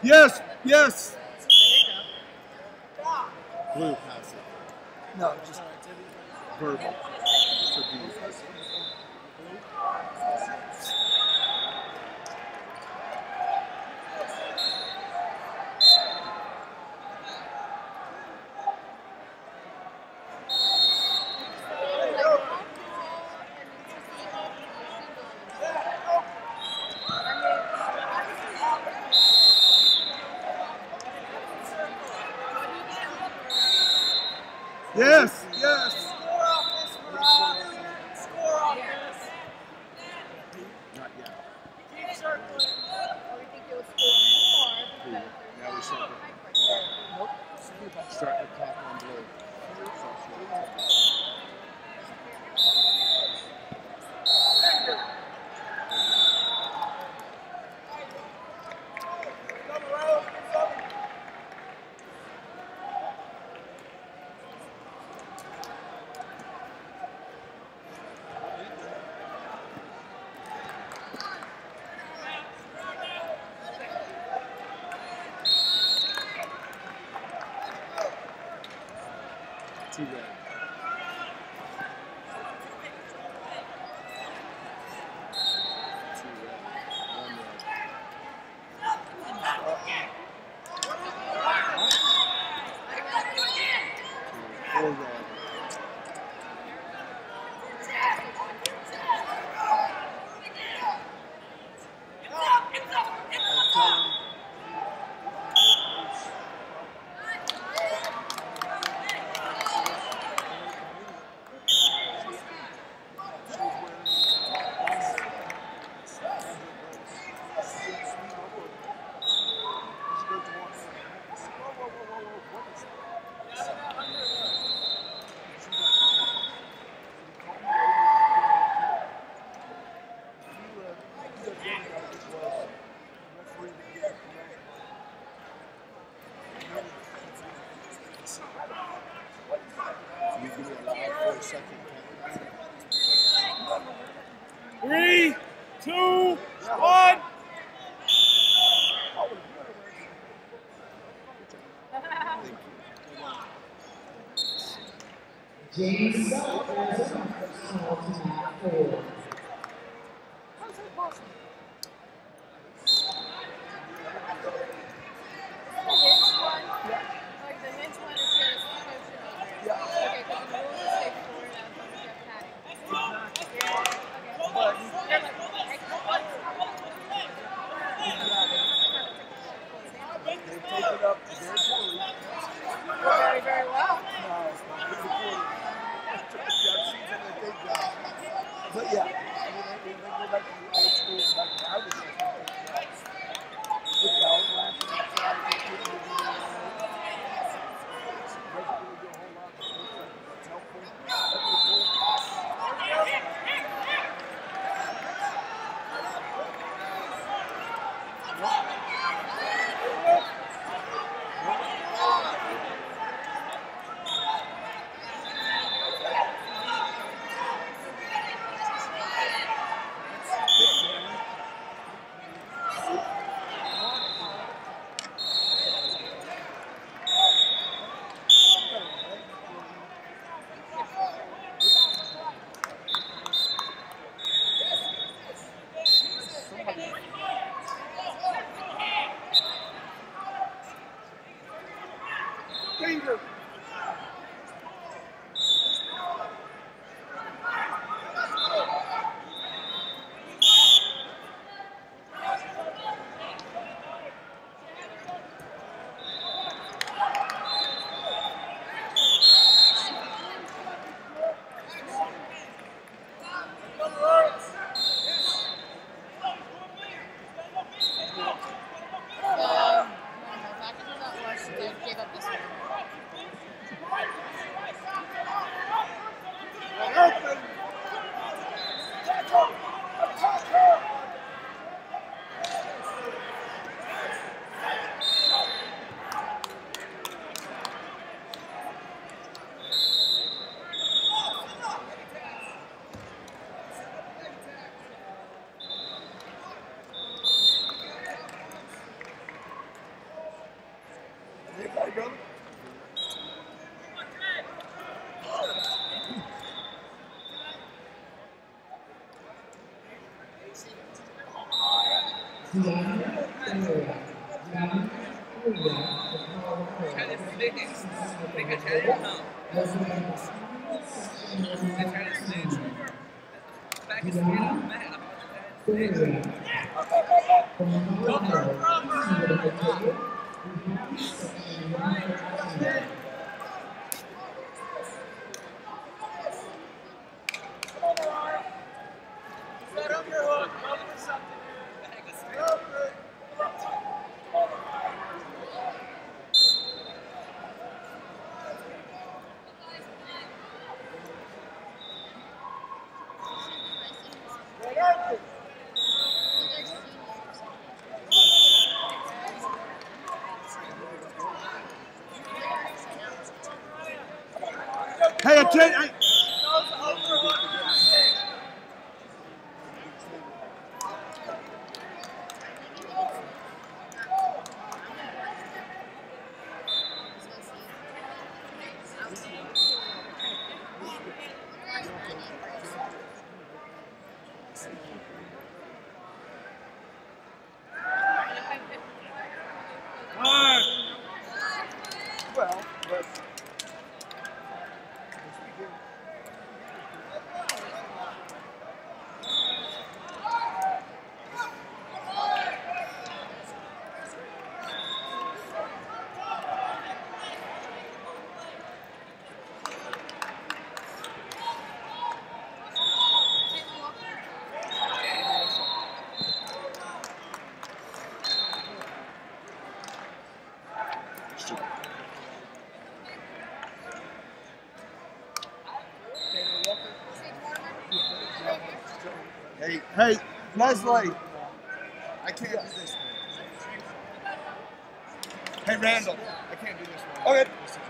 Yes, yes. Blue passive. No, just verbal. Yes, yes. Not yet. Now we start the clock on blue. Too red. Three, two, one. James Self, Arizona, first call to mat 4. How's that possible? Very, very well. But yeah, I mean, they go back to the old school, back to I was Danger! Gave up this one. Okay, brother. Set up your hook. Go for something. Hey, I can't. Well, but Hey, Leslie. I can't do this one. Hey, Randall. I can't do this one. Okay.